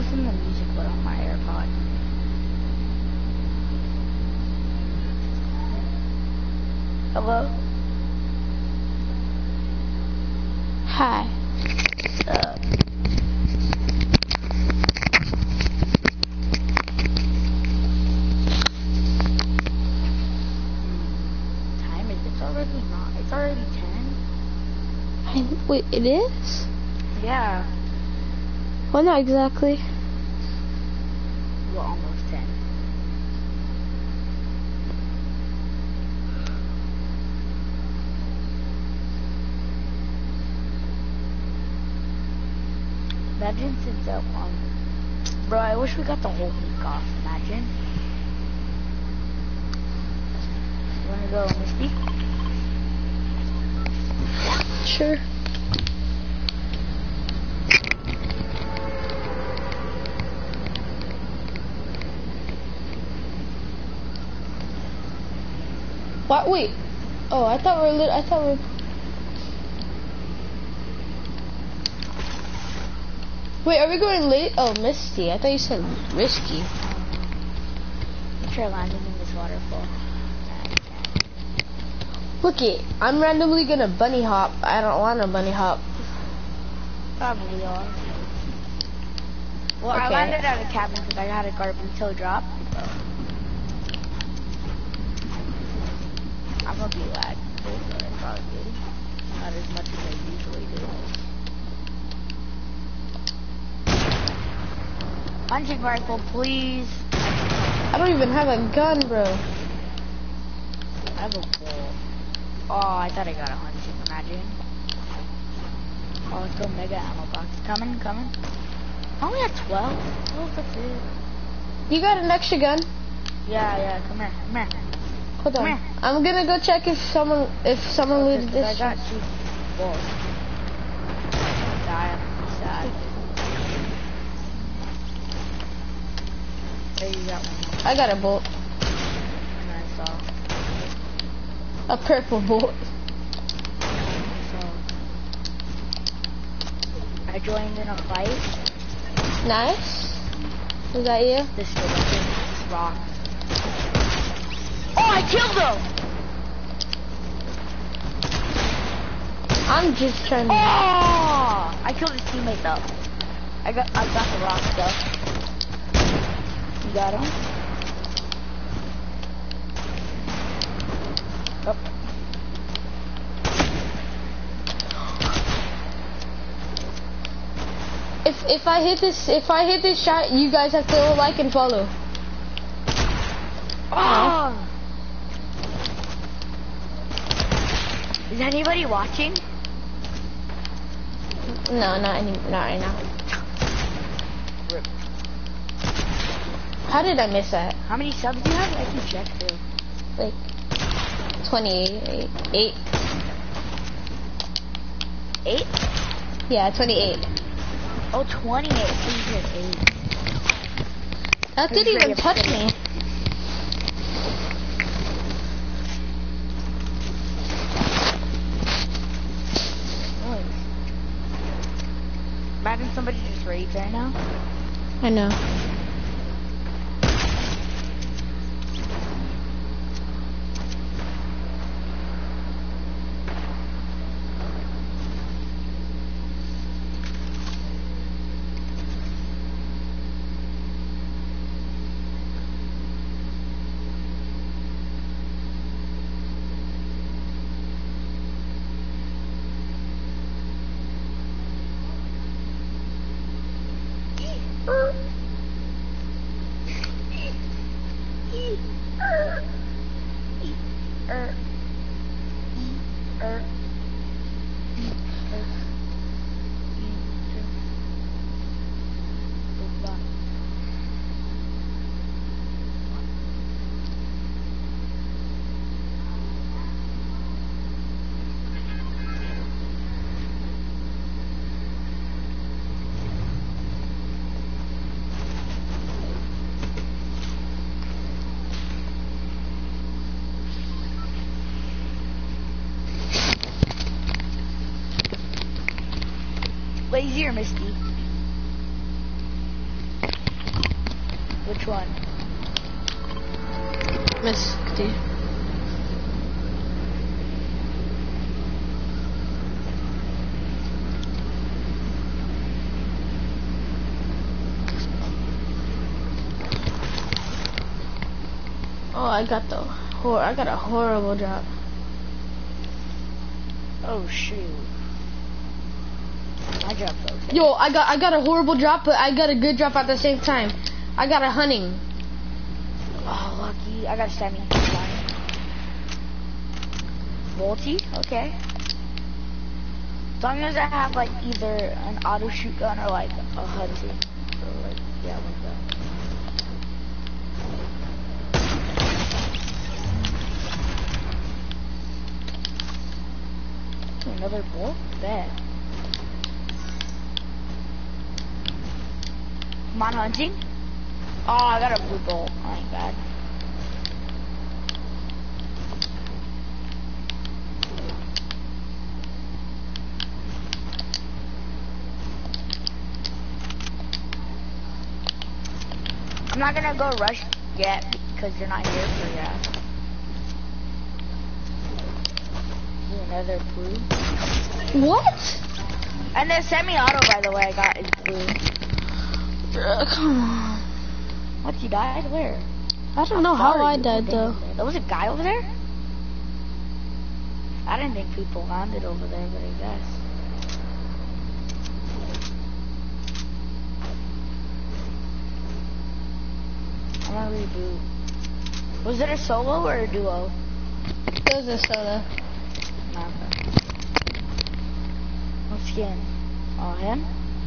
listen to music but on my AirPod. Hello? Hi. Time is, it's already not, it's already 10. Wait, it is? Yeah. Well, not exactly. Well, almost 10. Imagine since that long. Bro, I wish we got the whole week off. Imagine. You wanna go, Misty? Sure. What? Wait. Oh, I thought we were. Wait, are we going late? Oh, Misty. I thought you said risky. Make sure I landed in this waterfall. Look it. I'm randomly gonna bunny hop. I don't want to bunny hop. Probably are. Well, I Okay. landed at a cabin because I had a garbage toe drop. So. I'm gonna be lagged, but probably not as much as I usually do. Hunting rifle, please. I don't even have a gun, bro. I have a bowl. Oh, I thought I got a hunting, imagine. Oh, let's go mega ammo box. Coming. I only have 12. Oh, that's it. You got an extra gun? Yeah, come here. Hold on. Come here. I'm gonna go check if someone looted this. I got 2 balls. Die, I'm sad. There you got one. I got a bolt. And I saw. A purple bolt. I joined in a fight. Nice. Is that you? This rock. Oh, I killed him! I'm just trying to. Oh! I killed his teammate though. I got the rock though. You got him? Oh. If I hit this shot, you guys have to like and follow. Oh! Is anybody watching? No, not right now. Rip. How did I miss that? How many subs do you have? I can check too. Like 28. 8. 8? Yeah, 28. Oh, 28. Please hit 8. That didn't even touch me. Imagine somebody just raids right now. I know. Lazy or Misty? Which one? Misty. Oh, I got a horrible drop. Oh shoot. My dropped okay. Yo, I got a horrible drop, but I got a good drop at the same time. I got a hunting. Oh, lucky. I got a semi. Multi? Okay. As long as I have like either an auto shoot gun or like a hunting. So like, yeah, like that. Another bolt? Bet. Come on, hunting. Oh, I got a blue bolt. I ain't bad. I'm not gonna go rush yet because you're not here for that. Another blue. What? And the semi-auto, by the way, I got is blue. Come on. What, you died? Where? I don't know how I died though. There was a guy over there? I didn't think people landed over there, but I guess. I'm gonna reboot. Was it a solo or a duo? It was a solo. What skin? Oh, him?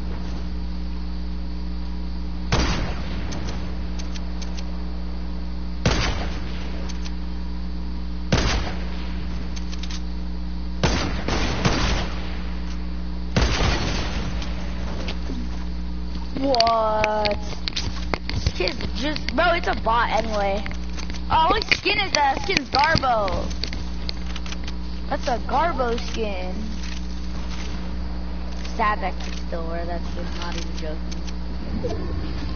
What? This kid's just... Bro, it's a bot anyway. Oh, what skin is that? Skin's Garbo. That's a Garbo skin. Sad that kid's still wear that skin, not even joking.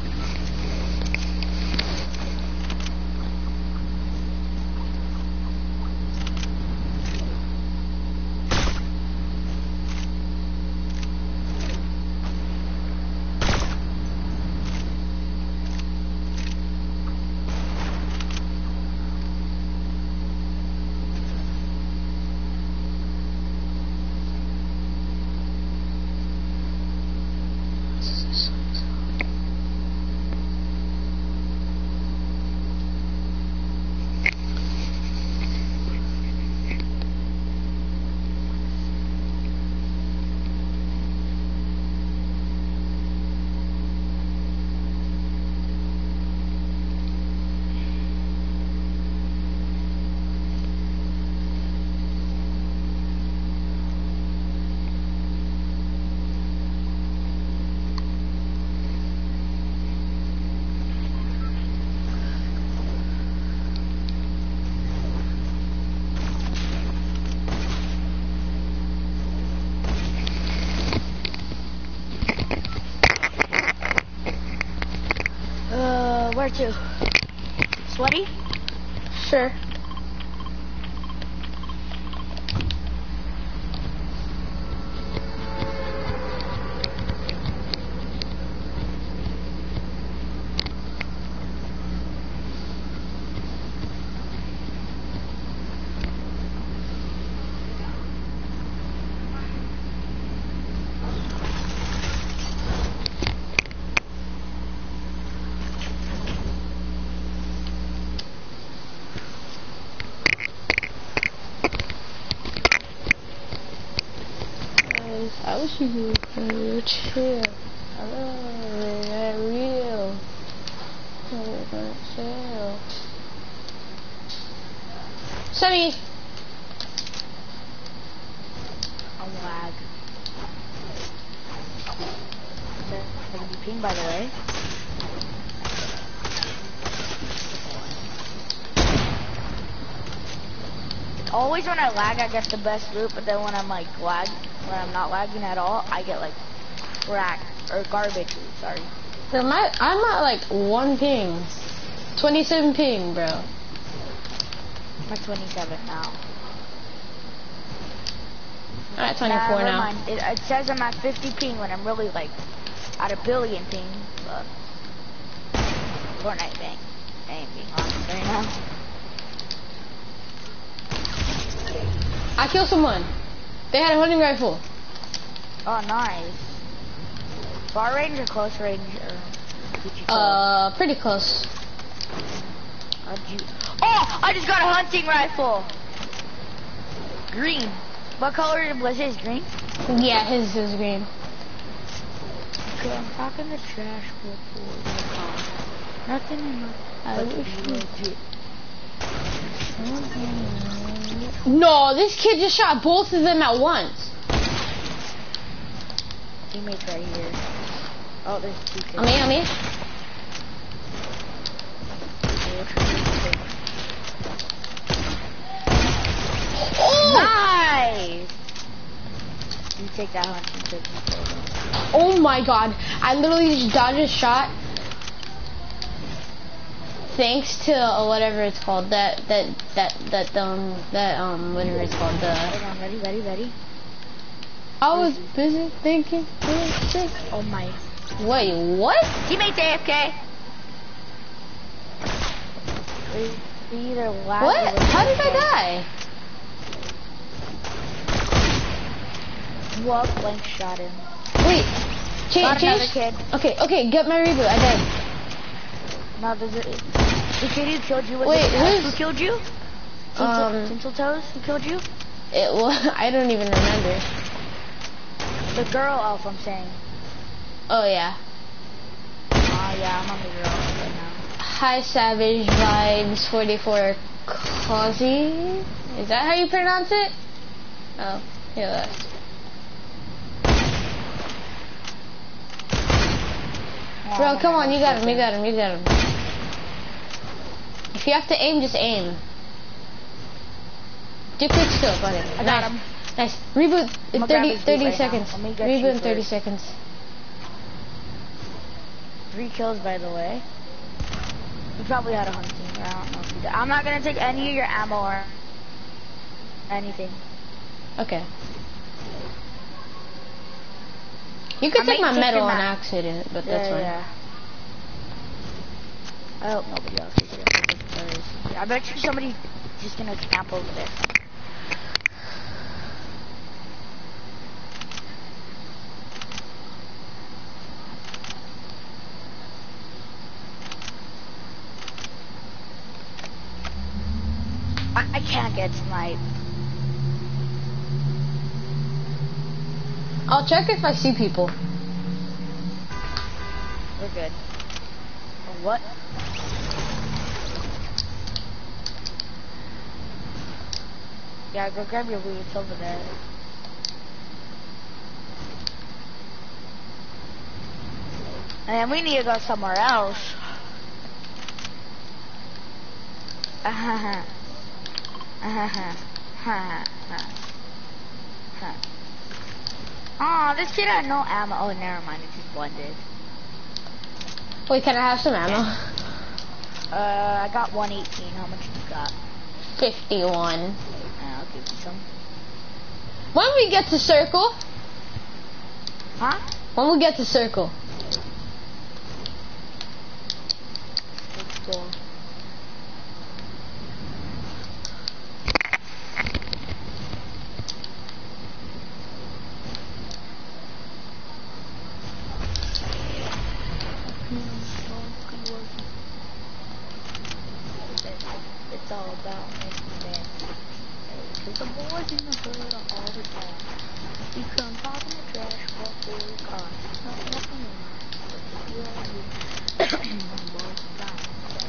Where to? Sweaty? Sure. I wish you would chill. I love that real. Chill. Sammy! I'm lag. I can be pinged, by the way. Always when I lag, I get the best loot, but then when I'm like when I'm not lagging at all, I get like crack or garbage loot, sorry. Bro, I'm at like 1 ping. 27 ping, bro. I'm at 27 now. I'm at 24 never now. Mind. It says I'm at 50 ping when I'm really like at 1 billion ping, but Fortnite bang. I ain't being honest right now. I killed someone. They had a hunting rifle. Oh, nice. Far range or close range? Or did you kill? Pretty close. How'd you? Oh, I just got a hunting rifle. Green. What color was his? Green? Yeah, his is green. Okay, I'm talking the trash before. Nothing in my. I wish you did. No, this kid just shot both of them at once. Teammates right here. Oh, there's 2 kids. On me. Oh! Nice! You take that hunting tip. Oh my god. I literally just dodged a shot. Thanks to whatever it's called. Whatever it's called. Hold on, ready? I was busy thinking. Oh my. Wait, what? Teammates AFK! We either lagged What? or How did I die? What? Blank shot him. Wait. Got another Change? kid. Okay, get my reboot. I died. No, there's the kid who killed you was Wait, who killed you? Tinsel Toes who killed you? It was, I don't even remember. The girl elf, I'm saying. Oh yeah. Yeah, I'm on the girl elf right now. Hi Savage Vibes 44 Cozy. Is that how you pronounce it? Oh, yeah, that's. Bro, come on, you got him. If you have to aim, just aim. Do quick skill, got it. I got him. Nice. Reboot in 30 seconds. Reboot in 30 seconds. 3 kills, by the way. You probably had a hunting, or I don't know if you did. I'm not gonna take any of your ammo or anything. Okay. You could take my medal on accident, but that's fine. Yeah. I hope nobody else is here. I bet you somebody's just gonna camp over there. I can't get sniped. I'll check if I see people. We're good. What? Yeah, go grab your loot. It's over there. And we need to go somewhere else. Aw, this kid had no ammo. Oh, never mind. It just blended. Wait, can I have some ammo? I got 118. How much you got? 51. I'll give you some. When we get to circle? Huh? When we get to circle? Let's go. It's all about making dance. Cause the boys in the hood are all the time. You come talking the trash, fuck for your car. Nothing in mind. But you all do. Both times.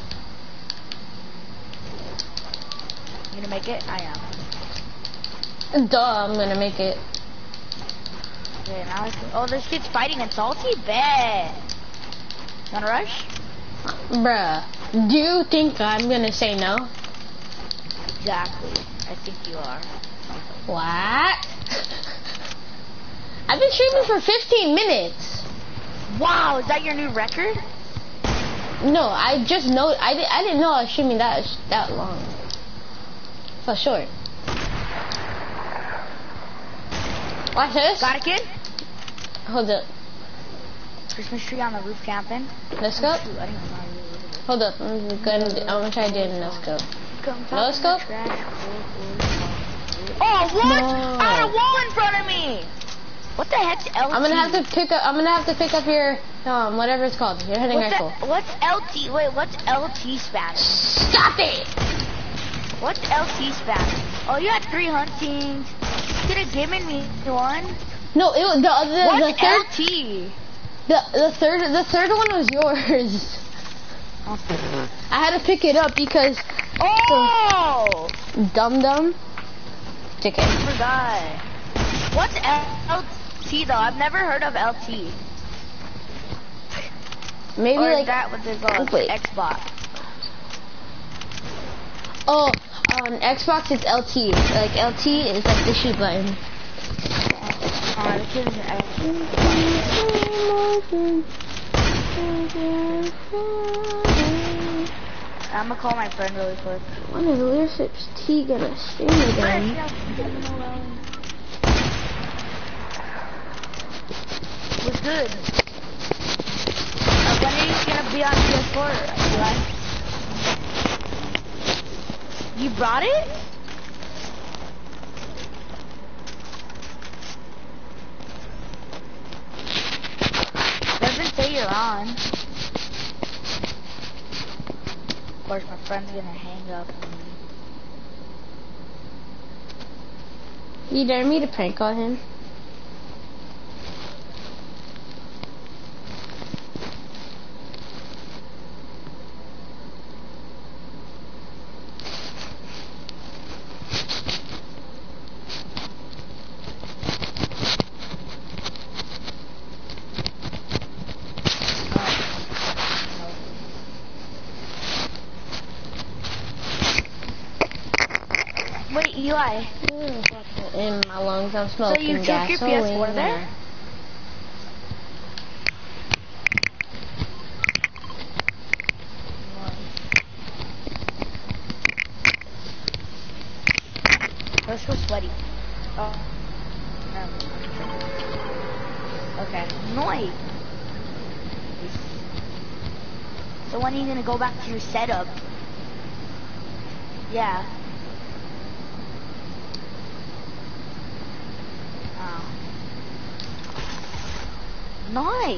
You gonna make it? I am. Duh, I'm gonna make it. Okay, now I can. Oh, this kid's fighting in salty bed. Wanna rush? Bruh, do you think I'm gonna say no? Exactly. I think you are. What? I've been streaming for 15 minutes. Wow, is that your new record? No, I just know. I didn't know I was streaming that long. So short. Watch this. Got a kid? Hold up. Christmas tree on the roof camping. Let's go. Shoot, I didn't know how you were. Hold up. I'm gonna try doing let's go. No scope? Oh, what? No. I had a wall in front of me. What the heck's LT? I'm gonna have to pick up your whatever it's called. Your hunting rifle. What's LT? Wait, what's LT Spanish? Stop it! What's LT Spanish? Oh, you had 3 huntings. You could have given me one. No, it was What's the third. LT? The third one was yours. I had to pick it up because Oh! dum. Ticket. I forgot. What's LT though? I've never heard of LT. Maybe Or like is that what they call wait. Xbox? Oh, on Xbox it's LT. Like LT is like the shoot button. The kid is an I'm gonna call my friend really quick. When is Leadership's T gonna stream again? What's good? When are you gonna be on PS4, Eli? You brought it? Doesn't say you're on. Of course, my friend's gonna hang up on me. You dare me to prank on him? Wait, Eli. In my lungs, I'm So smoking you took your gasoline. PS4 there? That's so sweaty. Oh. Okay. Noise. So when are you gonna go back to your setup? Yeah. Oh. Nice.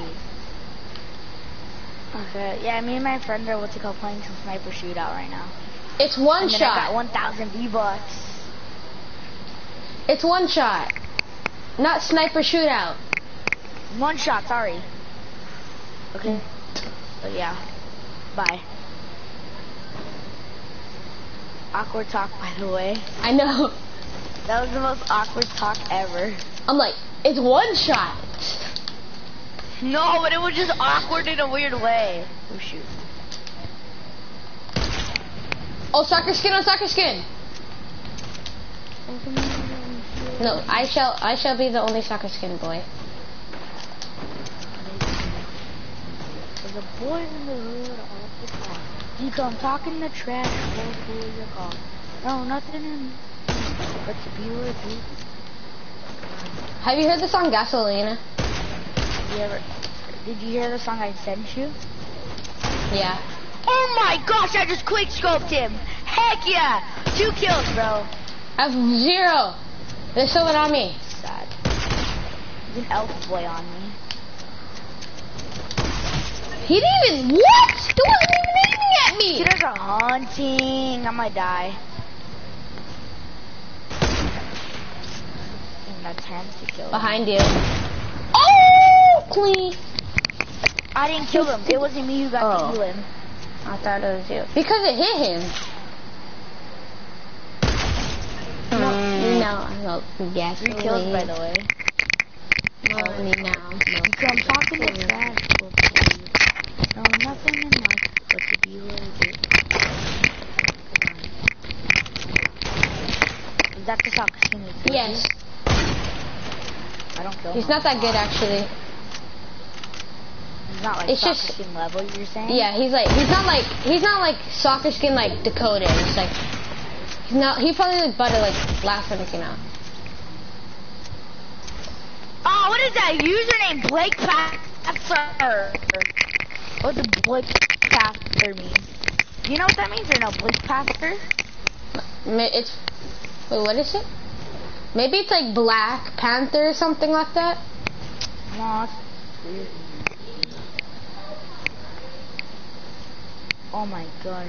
Okay. Yeah, me and my friend are playing some sniper shootout right now. It's one And then shot. I got 1,000 V-Bucks. It's one shot. Not sniper shootout. One shot, sorry. Okay. But yeah. Bye. Awkward talk, by the way. I know. That was the most awkward talk ever. I'm like, it's one shot. No, but it was just awkward in a weird way. Oh shoot. Oh, soccer skin on soccer skin. No, I shall be the only soccer skin boy. There's a boy in the hood off the car. You come talking the trash, go through your car. No, nothing in but to be with you. Have you heard the song Gasolina? Did you hear the song I sent you? Yeah. Oh my gosh, I just quick scoped him. Heck yeah. 2 kills, bro. I have 0. There's someone on me. Sad. There's an elf boy on me. He didn't even, what? He wasn't even aiming at me. Dude, there's a hunting. I might die. In attempt to kill him. Behind you. Oh, clean. I didn't kill him. It wasn't me who got to kill him. I thought it was you. Because it hit him. No, yes. 3 kills, by the way. Money now. I'm talking to trash. No, nothing in life but to be legit. Is that the soccer skin? Yes. I don't kill him. He's not that good, actually. He's not like It's soccer just- skin level, you're saying? Yeah, he's not like soccer skin like Dakota. It's like he probably like better like last when it came out. Oh, what is that username? Blake Passer. What does Blake Passer mean? Do you know what that means or no? Blake Passer? It's wait, what is it? Maybe it's like Black Panther or something like that. No, it's weird. Oh my gosh.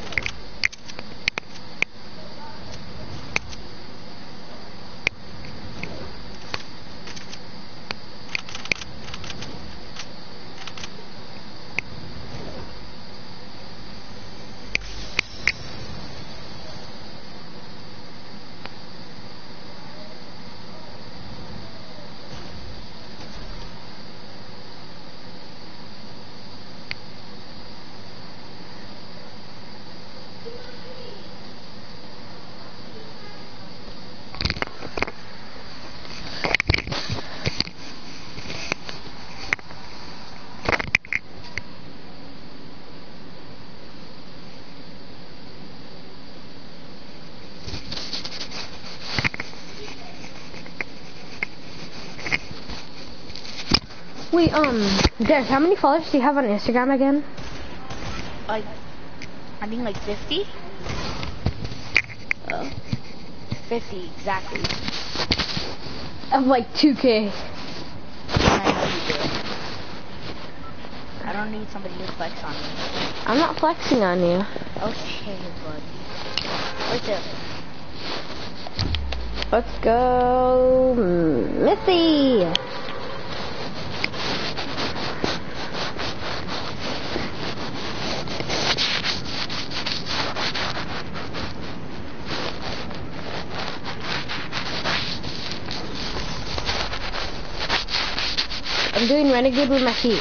Wait, Derek, how many followers do you have on Instagram again? Like, I think like 50? Oh. 50, exactly. Of like 2K. I know you do. I don't need somebody to flex on me. I'm not flexing on you. Okay, buddy. What's up? Let's go, Missy. I'm doing renegade with my feet.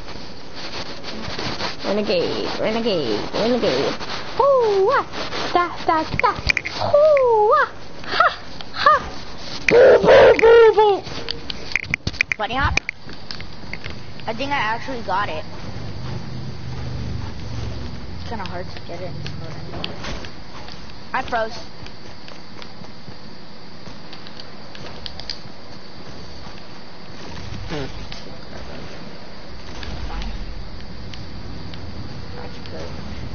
Renegade, renegade, renegade. Hoo ah, da da da. Hoo ah, ha ha. Boo boo boo boo. Bunny hop? I think I actually got it. It's kinda hard to get it. I froze. Fine. That's good.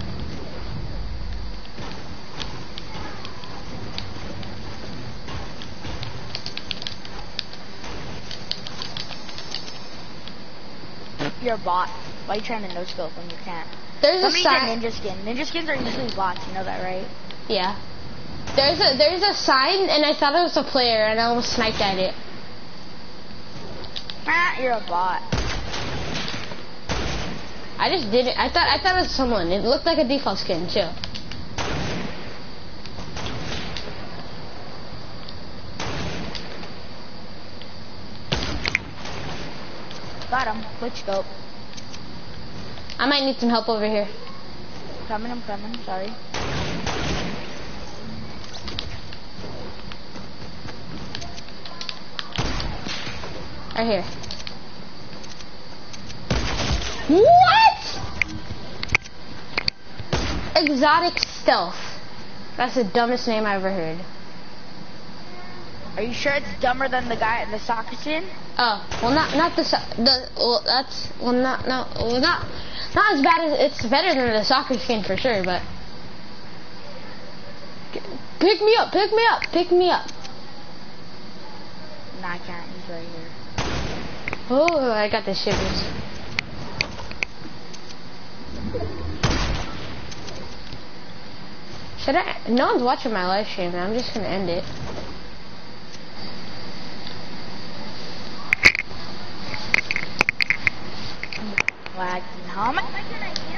You're a bot. Why are you trying to no scope when you can't? There's a Somebody sign. said ninja skin. Ninja skins are usually bots, you know that, right? Yeah. There's a sign, and I thought it was a player, and I almost sniped at it. Ah, you're a bot. I just did it. I thought it was someone. It looked like a default skin too. Got him. Quick scope. I might need some help over here. I'm coming. Sorry. Right here. What? Exotic Stealth. That's the dumbest name I ever heard. Are you sure it's dumber than the guy in the soccer skin? Oh, well, not as bad as, it's better than the soccer skin for sure, but pick me up. Nah, I can't. He's right here. Oh, I got the shivers. Should I? No one's watching my live stream. I'm just gonna end it. Lagging. How am I?